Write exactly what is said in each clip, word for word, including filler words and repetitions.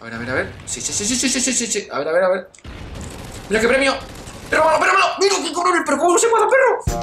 A ver, a ver, a ver. Sí, sí, sí, sí, sí, sí, sí, sí, sí. A ver, a ver, a ver. ¡Mira qué premio! ¡Pero malo, pero malo! ¡Mira qué cabrón! ¡Pero cómo se mata, perro!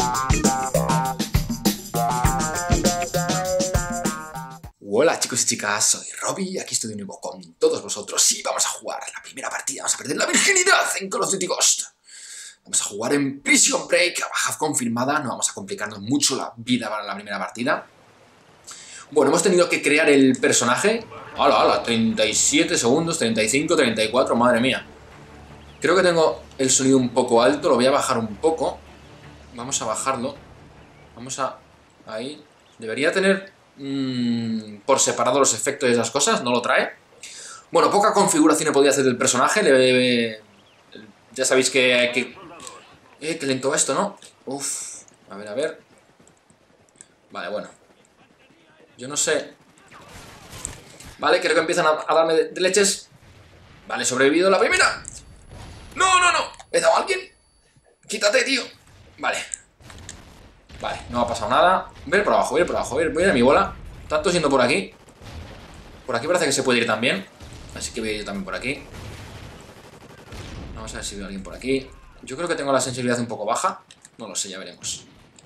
Hola chicos y chicas, soy Robbie, aquí estoy de nuevo con todos vosotros y vamos a jugar la primera partida, vamos a perder la virginidad en Call of Duty Ghost. Vamos a jugar en Prison Break, baja confirmada, no vamos a complicarnos mucho la vida para la primera partida. Bueno, hemos tenido que crear el personaje. ¡Hala, hala! treinta y siete segundos, treinta y cinco, treinta y cuatro, madre mía. Creo que tengo el sonido un poco alto, lo voy a bajar un poco. Vamos a bajarlo. Vamos a... ahí. Debería tener mmm, por separado los efectos y esas cosas, no lo trae. Bueno, poca configuración he podido hacer del personaje. Le... Ya sabéis que hay que... Eh, qué lento va esto, ¿no? Uf, a ver, a ver. Vale, bueno. Yo no sé. Vale, creo que empiezan a, a darme de, de leches. Vale, he sobrevivido la primera. No, no, no. ¿He dado a alguien? Quítate, tío. Vale. Vale, no ha pasado nada. Voy a ir por abajo, voy a ir por abajo. Voy a ir, voy a, ir a mi bola. Tanto siendo por aquí. Por aquí parece que se puede ir también. Así que voy a ir también por aquí. Vamos a ver si veo a alguien por aquí. Yo creo que tengo la sensibilidad un poco baja. No lo sé, ya veremos.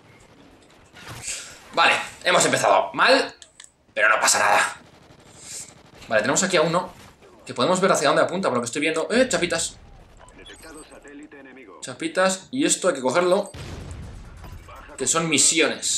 Vale, hemos empezado mal, pero no pasa nada. Vale, tenemos aquí a uno que podemos ver hacia dónde apunta, por lo que estoy viendo. Eh, chapitas. Chapitas, y esto hay que cogerlo. Que son misiones.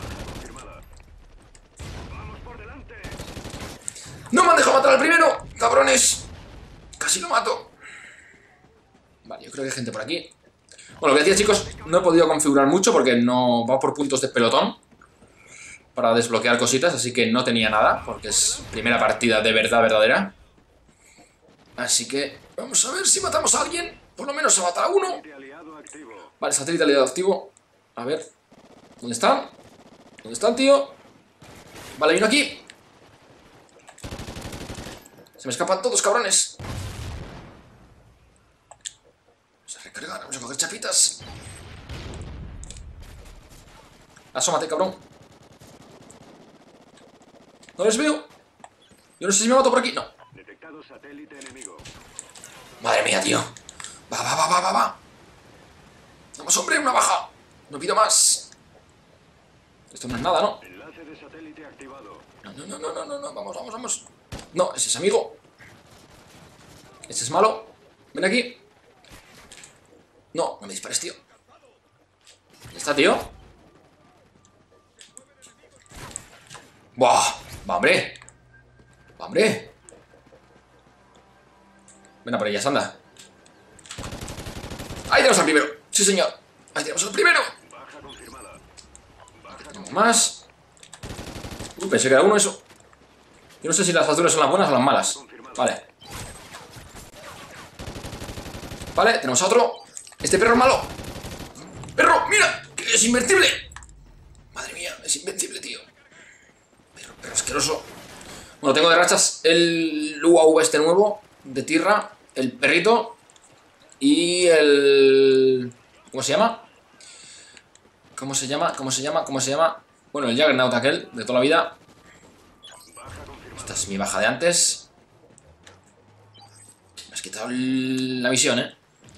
¡No me han dejado matar al primero! ¡Cabrones! Casi lo mato. Vale, yo creo que hay gente por aquí. Bueno, lo que decía, chicos, no he podido configurar mucho porque no va por puntos de pelotón para desbloquear cositas, así que no tenía nada, porque es primera partida de verdad verdadera. Así que vamos a ver si matamos a alguien. Por lo menos a matar a uno. Vale, satélite aliado activo. A ver, ¿dónde están? ¿Dónde están, tío? Vale, hay uno aquí. Se me escapan todos, cabrones. Vamos a recargar, vamos a coger chapitas. Asómate, cabrón. No les veo. Yo no sé si me mato por aquí. No. Madre mía, tío. Va, va, va, va, va, va. Vamos, hombre, una baja. No pido más. Esto no es nada, ¿no? No, no, no, no, no, no, no. Vamos, vamos, vamos. No, ese es amigo. Ese es malo. Ven aquí. No, no me dispares, tío. ¿Dónde está, tío? ¡Buah! ¡Va, hombre! ¡Va, hombre! Ven a por ellas, anda. ¡Ahí tenemos al primero! ¡Sí, señor! ¡Ahí tenemos al primero! Aquí tenemos más. Uh, pensé que era uno eso. Yo no sé si las azules son las buenas o las malas. Vale. Vale, tenemos a otro. Este perro es malo. ¡Perro, mira! ¡Que es invencible! Madre mía, es invencible, tío. Perro, perro asqueroso. Bueno, tengo de rachas el U A V este nuevo de tierra, el perrito y el... ¿Cómo se llama? ¿Cómo se llama? ¿Cómo se llama? ¿Cómo se llama? Bueno, el Juggernaut aquel, de toda la vida. Esta es mi baja de antes. Me has quitado el... la misión, ¿eh?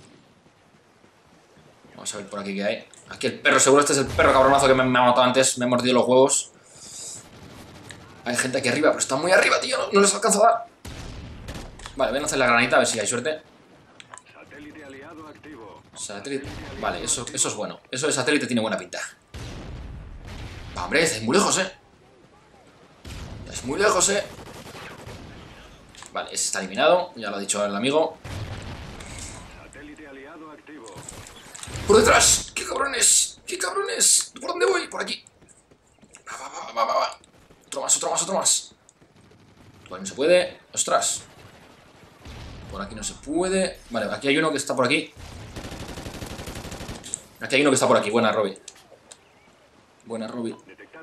Vamos a ver por aquí qué hay. Aquí el perro, seguro este es el perro cabronazo que me, me ha matado antes. Me ha mordido los huevos. Hay gente aquí arriba, pero está muy arriba, tío. No, no les alcanzo a dar. Vale, voy a lanzar la granita a ver si hay suerte. Satélite aliado activo. Satélite. Vale, eso, eso es bueno. Eso de satélite tiene buena pinta. Va, hombre, estáis muy lejos, eh. Estáis muy lejos, eh. Vale, ese está eliminado. Ya lo ha dicho el amigo. Satélite aliado activo. ¡Por detrás! ¡Qué cabrones! ¡Qué cabrones! ¿Por dónde voy? Por aquí. Va, va, va, va, va, va. Otro más, otro más, otro más. Vale, no se puede. ¡Ostras! Por aquí no se puede. Vale, aquí hay uno que está por aquí. Aquí hay uno que está por aquí. Buena, Robbie. Buena, Robbie.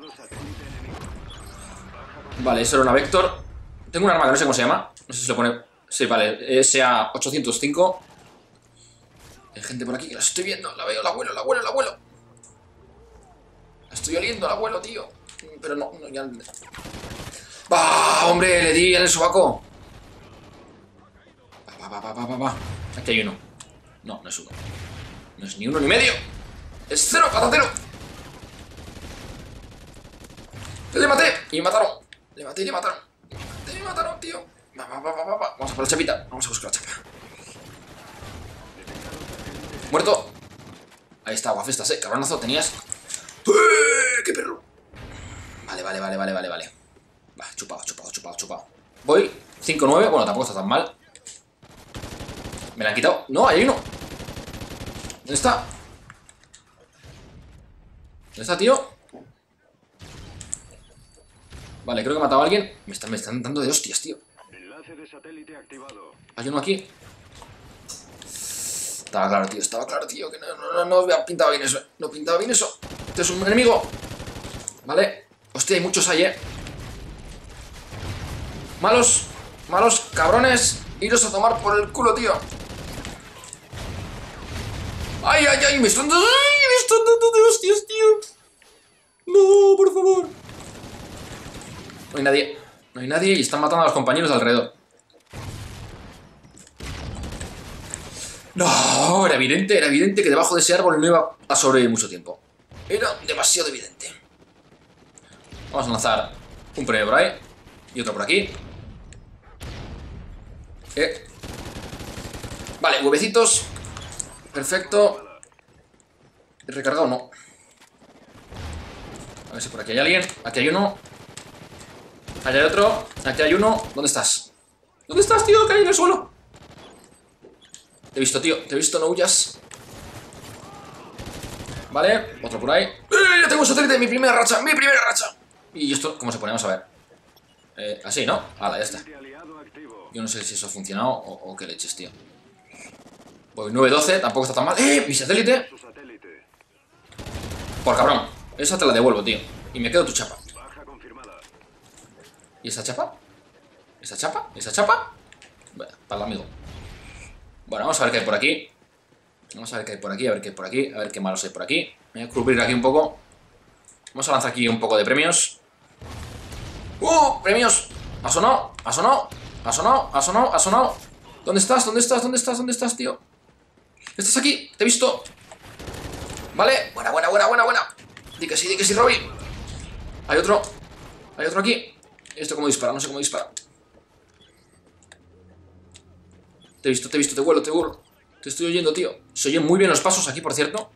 Vale, eso era una Vector. Tengo un arma que no sé cómo se llama. No sé si lo pone... Sí, vale. S A ochocientos cinco. Hay gente por aquí que la estoy viendo. La veo, la abuelo, la abuelo, la abuelo. La estoy oliendo, la abuelo, tío. Pero no, no ya... ¡Bah! ¡Hombre! Le di en el sobaco. Va, va, va, va, va, va. Aquí hay uno. No, no es uno. No es ni uno ni medio. Es cero, patatero. Le maté y me mataron. Le maté y le mataron. Le maté y me mataron, tío. Va, va, va, va, va, va. Vamos a por la chapita. Vamos a buscar la chapa. Muerto. Ahí está, guafestas, eh. Cabronazo, tenías. ¡Eh! ¡Qué perro! Vale, vale, vale, vale, vale, vale. Va, chupado, chupado, chupado, chupado. Voy cinco nueve. Bueno, tampoco está tan mal. Me la han quitado. No, ahí hay uno. ¿Dónde está? ¿Dónde está, tío? Vale, creo que he matado a alguien. Me están, me están dando de hostias, tío. Enlace de satélite activado. Hay uno aquí. Estaba claro, tío, estaba claro, tío. Que no, no, no, no pintaba bien eso. No pintaba bien eso. Este es un enemigo. Vale. Hostia, hay muchos ahí, eh. Malos. Malos cabrones. Iros a tomar por el culo, tío. Ay, ay, ay. Me están dando. Ay, me están dando de hostias, tío. No, por favor. No hay nadie. No hay nadie y están matando a los compañeros de alrededor. No, era evidente, era evidente que debajo de ese árbol no iba a sobrevivir mucho tiempo. Era demasiado evidente. Vamos a lanzar un premio por ahí y otro por aquí. Eh. Vale, huevecitos. Perfecto. ¿He recargado? No. A ver si por aquí hay alguien. Aquí hay uno. Allá hay otro. Aquí hay uno. ¿Dónde estás? ¿Dónde estás, tío? Caí en el suelo. Te he visto, tío. Te he visto, no huyas. Vale. Otro por ahí. ¡Eh! Ya tengo un satélite. Mi primera racha. Mi primera racha. ¿Y esto cómo se pone? Vamos a ver. Eh, así, ¿no? Hala, ya está. Yo no sé si eso ha funcionado o, o qué leches, tío. Voy nueve doce. Tampoco está tan mal. ¡Eh! Mi satélite. Por cabrón. Esa te la devuelvo, tío. Y me quedo tu chapa. ¿Y esa chapa? ¿Esa chapa? ¿Esa chapa? Bueno, para el amigo. Bueno, vamos a ver qué hay por aquí. Vamos a ver qué hay por aquí, a ver qué hay por aquí. A ver qué malos hay por aquí. Voy a cubrir aquí un poco. Vamos a lanzar aquí un poco de premios. ¡Uh! ¡Premios! ¿Ha sonado? ¿Ha sonado? ¿Ha sonado? ¿Ha sonado? ¿Ha sonado? ¿Dónde estás? ¿Dónde estás? ¿Dónde estás? ¿Dónde estás, tío? ¿Estás aquí? Te he visto. Vale. Buena, buena, buena, buena, buena. Di que sí, di que sí, Robby. Hay otro. Hay otro aquí. ¿Esto cómo dispara? No sé cómo dispara. Te he visto, te he visto, te vuelo, te vuelo. Te estoy oyendo, tío. Se oyen muy bien los pasos aquí, por cierto.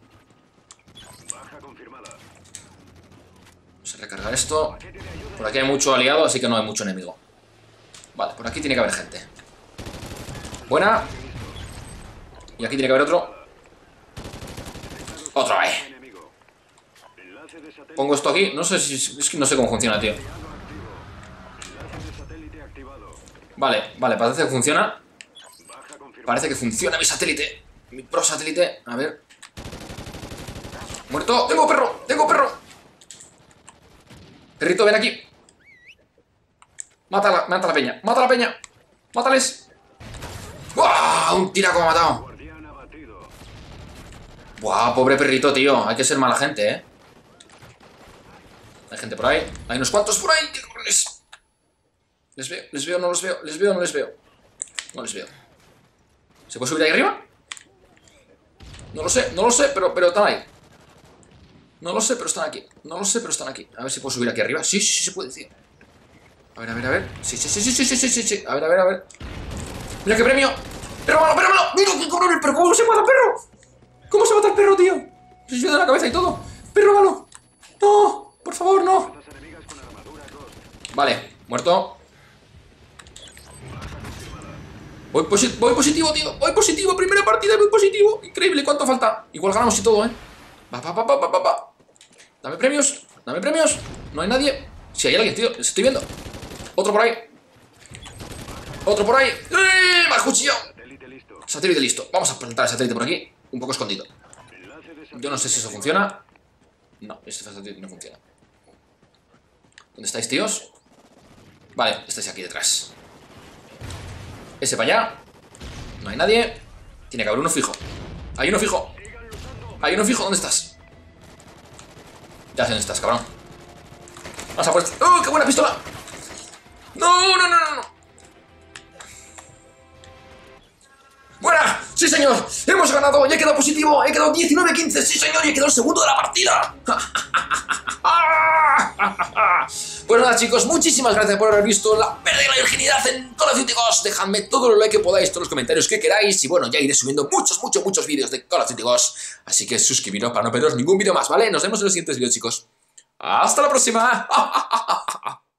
Vamos a recargar esto. Por aquí hay mucho aliado, así que no hay mucho enemigo. Vale, por aquí tiene que haber gente. Buena. Y aquí tiene que haber otro. Otro, eh. Pongo esto aquí. No sé si... Es que no sé cómo funciona, tío. Vale, vale, parece que funciona. Parece que funciona mi satélite. Mi pro satélite. A ver. Muerto. ¡Tengo perro! ¡Tengo perro! Perrito, ven aquí. Mátala, mata a la peña. Mata a la peña. Mátales. ¡Buah! Un tiraco me ha matado. ¡Buah! Pobre perrito, tío. Hay que ser mala gente, eh. Hay gente por ahí. Hay unos cuantos por ahí. ¿Qué cojones? Les veo, les veo, no los veo. Les veo, no les veo. No les veo. ¿Se puede subir ahí arriba? No lo sé, no lo sé, pero, pero están ahí. No lo sé, pero están aquí. No lo sé, pero están aquí. A ver si puedo subir aquí arriba. Sí, sí, sí, se puede, tío. A ver, a ver, a ver. Sí, sí, sí, sí, sí, sí, sí, sí, sí. A ver, a ver, a ver. Mira qué premio. ¡Perro malo, perro malo! ¡Mira qué cabrón! ¿Pero cómo se mata el perro? ¿Cómo se mata el perro, tío? Se suena de la cabeza y todo. ¡Perro malo! ¡No! Por favor, no. Vale, muerto. Voy, posi voy positivo, tío. Voy positivo. Primera partida, voy positivo. Increíble. ¿Cuánto falta? Igual ganamos y todo, ¿eh? Va, va, va, va, va, va. Dame premios. Dame premios. No hay nadie. Si hay alguien, tío. Les estoy viendo. Otro por ahí. Otro por ahí. ¡Eh! ¡Me has cuchillado! Satélite listo. Vamos a plantar el satélite por aquí. Un poco escondido. Yo no sé si eso funciona. No, este satélite no funciona. ¿Dónde estáis, tíos? Vale, estáis aquí detrás. Ese para allá. No hay nadie. Tiene que haber uno fijo. Hay uno fijo. Hay uno fijo. ¿Dónde estás? Ya sé dónde estás, cabrón. Vamos a por este. ¡Oh, qué buena pistola! No, no, no, no, no. ¡Sí, señor! ¡Hemos ganado! ¡Ya he quedado positivo! ¡He quedado diecinueve a quince! ¡Sí, señor! ¡Y he quedado segundo de la partida! Pues nada, chicos, muchísimas gracias por haber visto la pérdida de la virginidad en Call of Duty Ghost. Dejadme todo lo like que podáis, todos los comentarios que queráis. Y bueno, ya iré subiendo muchos, muchos, muchos vídeos de Call of Duty Ghost. Así que suscribiros para no perderos ningún vídeo más, ¿vale? Nos vemos en los siguientes vídeos, chicos. ¡Hasta la próxima!